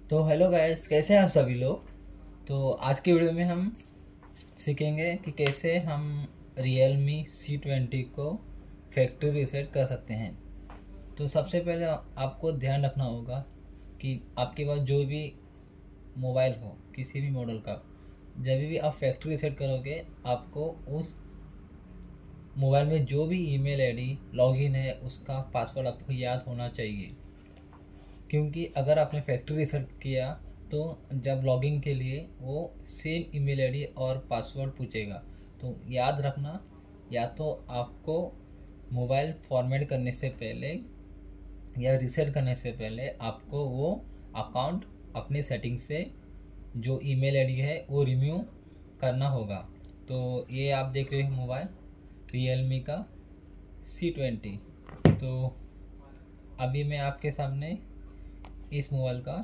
तो hello guys, कैसे हैं आप सभी लोग। तो आज की वीडियो में हम सीखेंगे कि कैसे हम Realme C20 को फैक्ट्री रीसेट कर सकते हैं। तो सबसे पहले आपको ध्यान रखना होगा कि आपके पास जो भी मोबाइल हो, किसी भी मॉडल का, जब भी आप फैक्ट्री रीसेट करोगे आपको उस मोबाइल में जो भी ईमेल आईडी लॉगिन है उसका पासवर्ड आपको याद होना चाहिए। क्योंकि अगर आपने फैक्ट्री रीसेट किया तो जब लॉगिन के लिए वो सेम ईमेल आईडी और पासवर्ड पूछेगा। तो याद रखना, या तो आपको मोबाइल फॉर्मेट करने से पहले या रीसेट करने से पहले आपको वो अकाउंट अपने सेटिंग से जो ईमेल आईडी है वो रिमूव करना होगा। तो ये आप देख रहे हो मोबाइल Realme का C20। तो अभी मैं आपके सामने इस मोबाइल का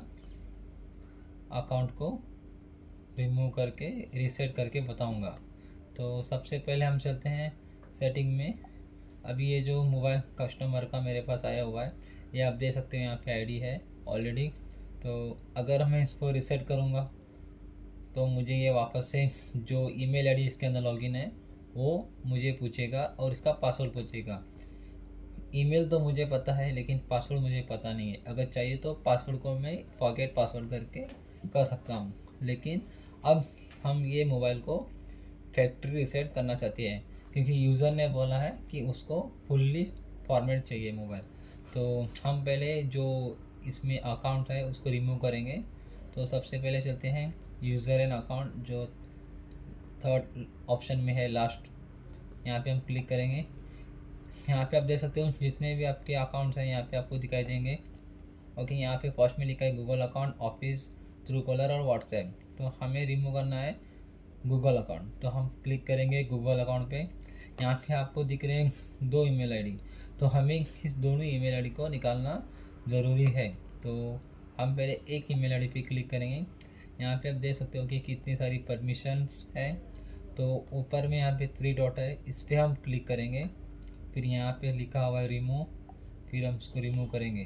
अकाउंट को रिमूव करके रीसेट करके बताऊंगा। तो सबसे पहले हम चलते हैं सेटिंग में। अभी ये जो मोबाइल कस्टमर का मेरे पास आया हुआ है, ये आप देख सकते हैं यहाँ पे आईडी है ऑलरेडी। तो अगर मैं इसको रीसेट करूँगा तो मुझे ये वापस से जो ईमेल आईडी इसके अंदर लॉगिन है वो मुझे पूछेगा और इसका पासवर्ड पूछेगा। ईमेल तो मुझे पता है लेकिन पासवर्ड मुझे पता नहीं है। अगर चाहिए तो पासवर्ड को मैं फॉरगेट पासवर्ड करके कर सकता हूँ, लेकिन अब हम ये मोबाइल को फैक्ट्री रीसेट करना चाहते हैं क्योंकि यूज़र ने बोला है कि उसको फुल्ली फॉर्मेट चाहिए मोबाइल। तो हम पहले जो इसमें अकाउंट है उसको रिमूव करेंगे। तो सबसे पहले चलते हैं यूज़र एंड अकाउंट, जो थर्ड ऑप्शन में है लास्ट, यहाँ पे हम क्लिक करेंगे। यहाँ पे आप देख सकते हो जितने भी आपके अकाउंट्स हैं यहाँ पे आपको दिखाई देंगे। ओके, यहाँ पे फर्स्ट में लिखा है Google account, office, true caller और व्हाट्सएप। तो हमें रिमूव करना है गूगल अकाउंट, तो हम क्लिक करेंगे गूगल अकाउंट पे। यहाँ पे आपको दिख रहे हैं दो ईमेल आईडी, तो हमें इस दोनों ईमेल आईडी को निकालना ज़रूरी है। तो हम पहले एक ईमेल आईडी पे क्लिक करेंगे। यहाँ पे आप देख सकते हो कि कितनी सारी परमिशंस हैं। तो ऊपर में यहाँ पे 3 डॉट है, इस पर हम क्लिक करेंगे। फिर यहाँ पे लिखा हुआ है रिमूव, फिर हम इसको रिमूव करेंगे,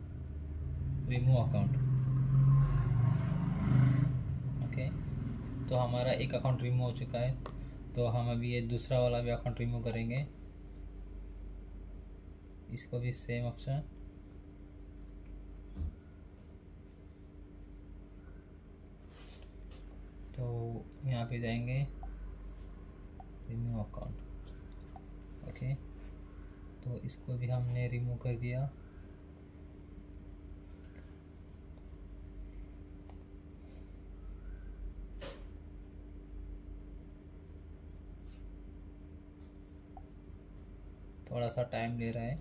रिमूव अकाउंट। ओके, तो हमारा एक अकाउंट रिमूव हो चुका है। तो हम अभी ये दूसरा वाला भी अकाउंट रिमूव करेंगे, इसको भी सेम ऑप्शन। तो यहाँ पे जाएंगे रिमूव अकाउंट। ओके, तो इसको भी हमने रिमूव कर दिया। थोड़ा सा टाइम ले रहा है।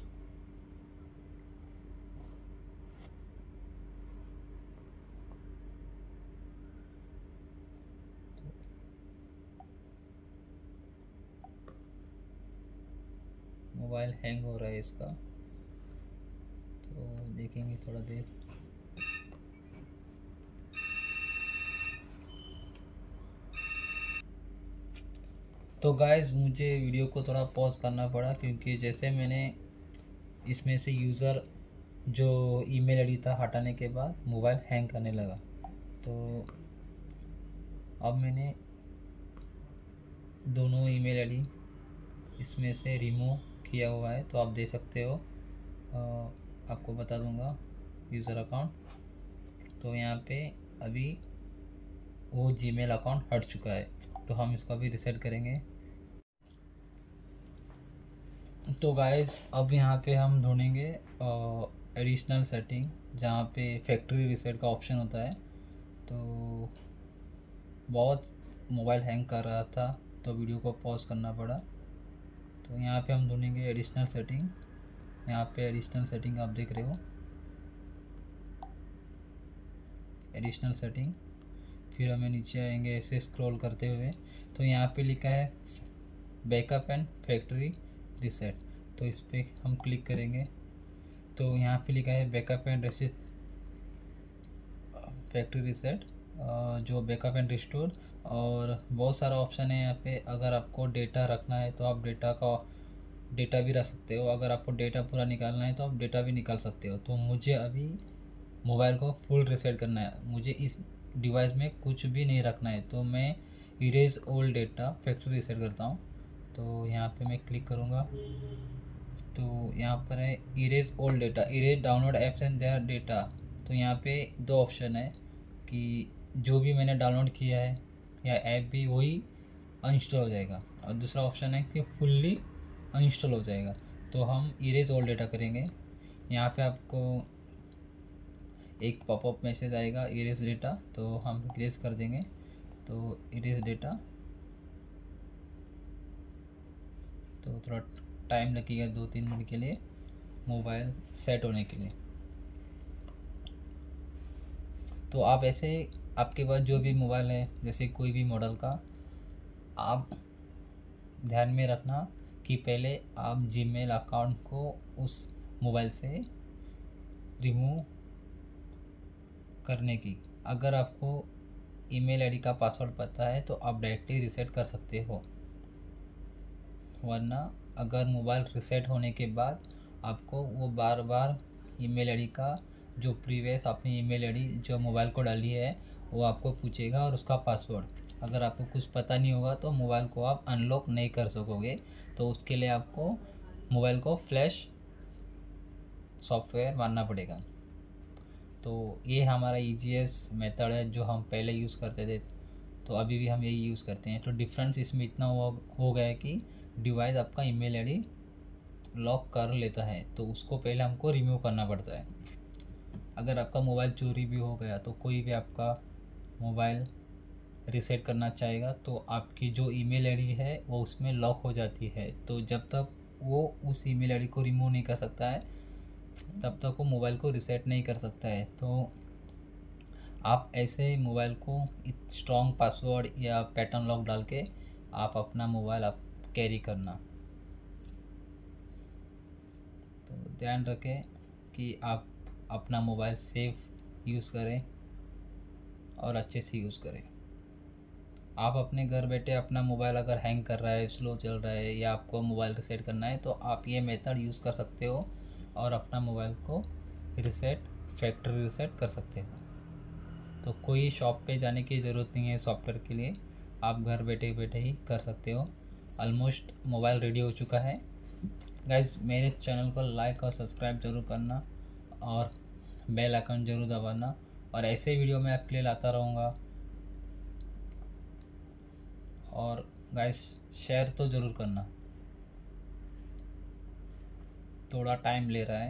मोबाइल हैंग हो रहा है इसका, तो देखेंगे थोड़ा देर। तो गाइस, मुझे वीडियो को थोड़ा पॉज करना पड़ा क्योंकि जैसे मैंने इसमें से यूज़र जो ईमेल आईडी था हटाने के बाद मोबाइल हैंग करने लगा। तो अब मैंने दोनों ईमेल आईडी इसमें से रिमूव किया हुआ है। तो आप देख सकते हो, आपको बता दूंगा यूज़र अकाउंट। तो यहाँ पे अभी वो जीमेल अकाउंट हट चुका है, तो हम इसको अभी रिसेट करेंगे। तो गाइस, अब यहाँ पे हम ढूंढेंगे एडिशनल सेटिंग, जहाँ पे फैक्ट्री रीसेट का ऑप्शन होता है। तो बहुत मोबाइल हैंग कर रहा था तो वीडियो को पॉज करना पड़ा। तो यहाँ पे हम ढूंढेंगे एडिशनल सेटिंग। यहाँ पे एडिशनल सेटिंग आप देख रहे हो, एडिशनल सेटिंग। फिर हमें नीचे आएंगे ऐसे स्क्रॉल करते हुए, तो यहाँ पे लिखा है बैकअप एंड फैक्ट्री रीसेट। तो इस पर हम क्लिक करेंगे। तो यहाँ पे लिखा है backup and reset, factory reset, जो बैकअप एंड रिस्टोर, और बहुत सारा ऑप्शन है यहाँ पे। अगर आपको डेटा रखना है तो आप डेटा भी रख सकते हो, अगर आपको डेटा पूरा निकालना है तो आप डेटा भी निकाल सकते हो। तो मुझे अभी मोबाइल को फुल रिसेट करना है, मुझे इस डिवाइस में कुछ भी नहीं रखना है, तो मैं erase old data factory reset करता हूँ। तो यहाँ पे मैं क्लिक करूँगा, तो यहाँ पर है erase old data, erase download apps and their data. तो यहाँ पे दो ऑप्शन है कि जो भी मैंने डाउनलोड किया है या ऐप भी वही अनइंस्टॉल हो जाएगा, और दूसरा ऑप्शन है कि फुल्ली अनइंस्टॉल हो जाएगा। तो हम इरेज ओल्ड डेटा करेंगे। यहाँ पे आपको एक पॉपअप मैसेज आएगा इरेज डेटा, तो हम इरेज कर देंगे। तो इरेज डेटा, तो थोड़ा टाइम लगेगा 2-3 मिनट के लिए मोबाइल सेट होने के लिए। तो आप ऐसे आपके पास जो भी मोबाइल है, जैसे कोई भी मॉडल का, आप ध्यान में रखना कि पहले आप जीमेल अकाउंट को उस मोबाइल से रिमूव करने की, अगर आपको ईमेल आईडी का पासवर्ड पता है तो आप डायरेक्टली रिसेट कर सकते हो, वरना अगर मोबाइल रिसेट होने के बाद आपको वो बार बार ईमेल आईडी का, जो प्रीवियस आपने ईमेल आईडी जो मोबाइल को डाली है वो आपको पूछेगा, और उसका पासवर्ड अगर आपको कुछ पता नहीं होगा तो मोबाइल को आप अनलॉक नहीं कर सकोगे। तो उसके लिए आपको मोबाइल को फ्लैश सॉफ्टवेयर मारना पड़ेगा। तो ये हमारा ईजीएस्ट मेथड है जो हम पहले यूज़ करते थे, तो अभी भी हम यही यूज़ करते हैं। तो डिफरेंस इसमें इतना हो गया है कि डिवाइस आपका ईमेल आईडी लॉक कर लेता है, तो उसको पहले हमको रिमूव करना पड़ता है। अगर आपका मोबाइल चोरी भी हो गया तो कोई भी आपका मोबाइल रिसेट करना चाहेगा तो आपकी जो ईमेल आईडी है वो उसमें लॉक हो जाती है। तो जब तक वो उस ईमेल आईडी को रिमूव नहीं कर सकता है तब तक वो मोबाइल को रिसेट नहीं कर सकता है। तो आप ऐसे मोबाइल को स्ट्रॉन्ग पासवर्ड या पैटर्न लॉक डाल के आप अपना मोबाइल आप कैरी करना। तो ध्यान रखें कि आप अपना मोबाइल सेफ यूज़ करें और अच्छे से यूज़ करें। आप अपने घर बैठे अपना मोबाइल अगर हैंग कर रहा है, स्लो चल रहा है, या आपको मोबाइल रिसेट करना है तो आप ये मेथड यूज़ कर सकते हो और अपना मोबाइल को फैक्ट्री रिसेट कर सकते हो। तो कोई शॉप पे जाने की ज़रूरत नहीं है सॉफ्टवेयर के लिए, आप घर बैठे बैठे ही कर सकते हो। ऑलमोस्ट मोबाइल रेडी हो चुका है। गाइस, मेरे चैनल को लाइक और सब्सक्राइब जरूर करना और बेल आइकन जरूर दबाना, और ऐसे वीडियो मैं आपके लिए लाता रहूँगा। और गाइस, शेयर तो ज़रूर करना। थोड़ा टाइम ले रहा है,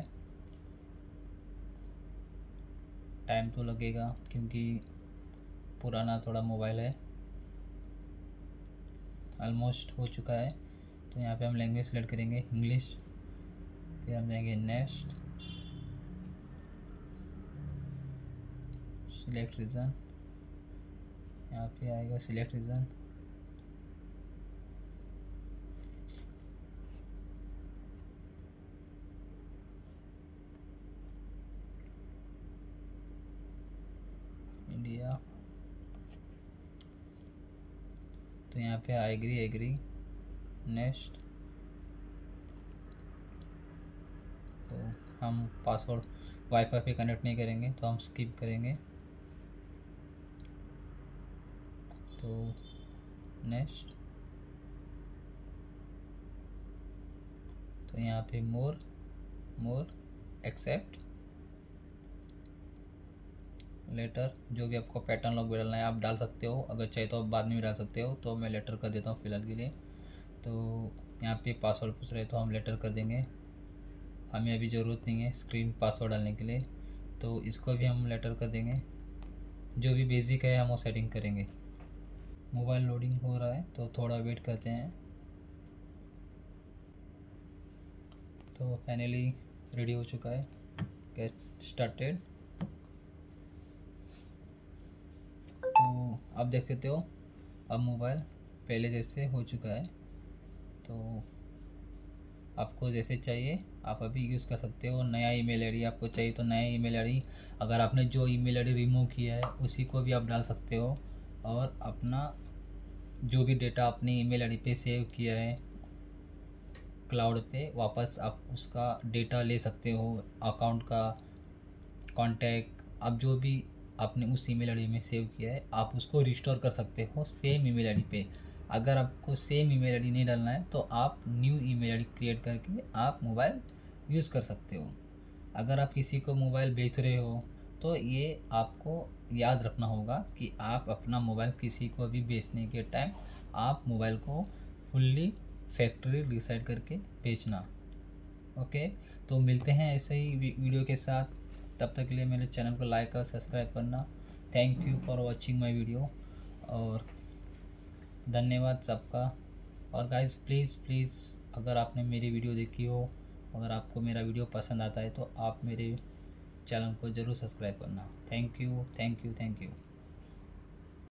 टाइम तो लगेगा क्योंकि पुराना थोड़ा मोबाइल है। ऑलमोस्ट हो चुका है। तो यहाँ पे हम लैंग्वेज सेलेक्ट करेंगे इंग्लिश, फिर हम जाएंगे नेक्स्ट, सिलेक्ट रीजन, यहाँ पे आएगा सिलेक्ट रीजन, इंडिया। तो यहाँ पे एग्री नेक्स्ट। तो हम पासवर्ड वाईफाई पे कनेक्ट नहीं करेंगे तो हम स्किप करेंगे। तो नेक्स्ट। तो यहाँ पे मोर एक्सेप्ट लेटर, जो भी आपको पैटर्न लॉक डालना है आप डाल सकते हो, अगर चाहे तो आप बाद में भी डाल सकते हो। तो मैं लेटर कर देता हूँ फ़िलहाल के लिए। तो यहाँ पे पासवर्ड पूछ रहे तो हम लेटर कर देंगे, हमें अभी ज़रूरत नहीं है स्क्रीन पासवर्ड डालने के लिए, तो इसको भी हम लेटर कर देंगे। जो भी बेसिक है हम वो सेटिंग करेंगे। मोबाइल लोडिंग हो रहा है तो थोड़ा वेट करते हैं। तो फाइनली रेडी हो चुका है, गेट स्टार्टेड। तो आप देख सकते हो अब मोबाइल पहले जैसे हो चुका है। तो आपको जैसे चाहिए आप अभी यूज़ कर सकते हो। नया ईमेल आईडी आपको चाहिए तो नया ईमेल आईडी, अगर आपने जो ईमेल आईडी रिमूव किया है उसी को भी आप डाल सकते हो, और अपना जो भी डेटा अपनी ईमेल आईडी पे सेव किया है क्लाउड पे, वापस आप उसका डेटा ले सकते हो, अकाउंट का, कॉन्टैक्ट, आप जो भी आपने उस ईमेल आईडी में सेव किया है आप उसको रिस्टोर कर सकते हो सेम ईमेल आईडी पे। अगर आपको सेम ईमेल आईडी नहीं डालना है तो आप न्यू ईमेल आईडी क्रिएट करके आप मोबाइल यूज़ कर सकते हो। अगर आप किसी को मोबाइल बेच रहे हो तो ये आपको याद रखना होगा कि आप अपना मोबाइल किसी को भी बेचने के टाइम आप मोबाइल को फुल्ली फैक्ट्री रिसेट करके बेचना। ओके, तो मिलते हैं ऐसे ही वीडियो के साथ। तब तक के लिए मेरे चैनल को लाइक और सब्सक्राइब करना। Thank you for watching my video और धन्यवाद सबका। और गाइस प्लीज़ अगर आपने मेरी वीडियो देखी हो, अगर आपको मेरा वीडियो पसंद आता है तो आप मेरे चैनल को ज़रूर सब्सक्राइब करना। Thank you.